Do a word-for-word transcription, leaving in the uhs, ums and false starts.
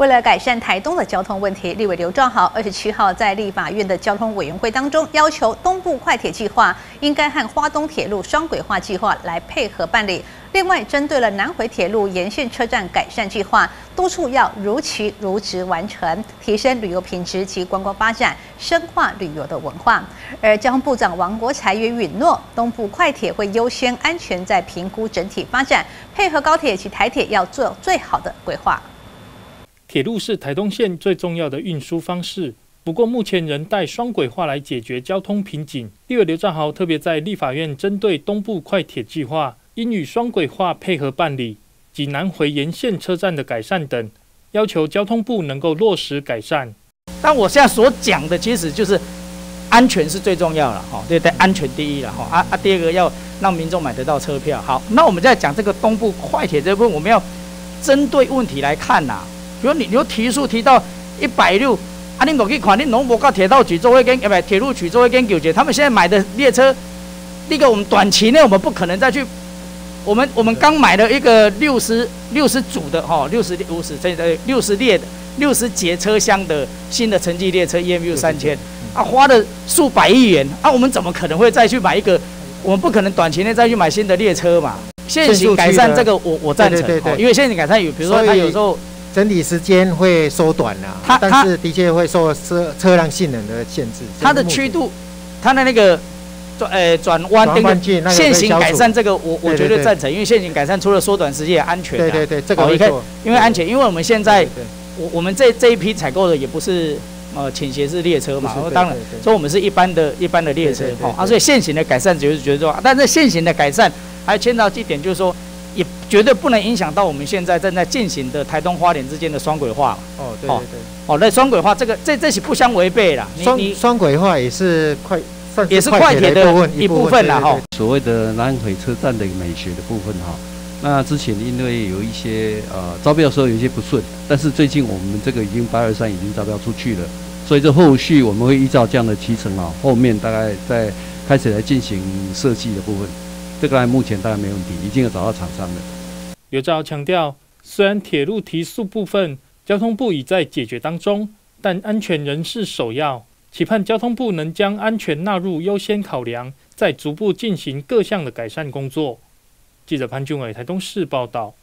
为了改善台东的交通问题，立委刘兆豪二十七号在立法院的交通委员会当中，要求东部快铁计划应该和花东铁路双轨化计划来配合办理。另外，针对了南回铁路沿线车站改善计划，督促要如期如职完成，提升旅游品质及观光发展，深化旅游的文化。而交通部长王国材也允诺，东部快铁会优先安全再评估整体发展，配合高铁及台铁要做最好的规划。 铁路是台东县最重要的运输方式，不过目前仍待双轨化来解决交通瓶颈。立委刘兆豪特别在立法院针对东部快铁计划应与双轨化配合办理及南回沿线车站的改善等，要求交通部能够落实改善。 但我现在所讲的其实就是安全是最重要了，哈，对对，安全第一了，哈啊啊，第二个要让民众买得到车票。好，那我们在讲这个东部快铁这部分，我们要针对问题来看呐、啊。比如你，你提速提到一百六，啊，你落去看，你拢无到铁道局做一跟，呃，不，铁路局做一跟纠结。他们现在买的列车，第一个我们短期内我们不可能再去，我们我们刚买了一个六十六十组的哈，六十五十这呃六十列的六十节车厢的新的城际列车 E M U 三千，啊，花了数百亿元，啊，我们怎么可能会再去买一个？我们不可能短期内再去买新的列车嘛。现行改善这个我我赞成，对对对对，因为现行改善有，比如说它有时候。 整体时间会缩短啦，它但是的确会受车车辆性能的限制。 它的曲度，它的那个转呃转弯那个现行改善这个我我绝对赞成，因为现行改善除了缩短时间也安全。 对对对，这个没错。 因为安全，因为我们现在我我们这这一批采购的也不是呃倾斜式列车嘛，当然，所以我们是一般的一般的列车哦啊，所以现行的改善就是觉得说，但是现行的改善还牵到一点就是说。也绝对不能影响到我们现在正在进行的台东花莲之间的双轨化。 哦，对对对。 哦，那双轨化这个这这是不相违背啦。 双双轨化也是快， 也是快铁的一部分啦哈。 所谓的南回车站的美学的部分哈，那之前因为有一些呃招标的时候有一些不顺，但是最近我们这个已经八二三已经招标出去了，所以这后续我们会依照这样的期程啊，后面大概在开始来进行设计的部分。这个目前当然没问题，已经有找到厂商了。 刘兆豪强调，虽然铁路提速部分交通部已在解决当中，但安全仍是首要，期盼交通部能将安全纳入优先考量，再逐步进行各项的改善工作。记者潘俊伟台东市报道。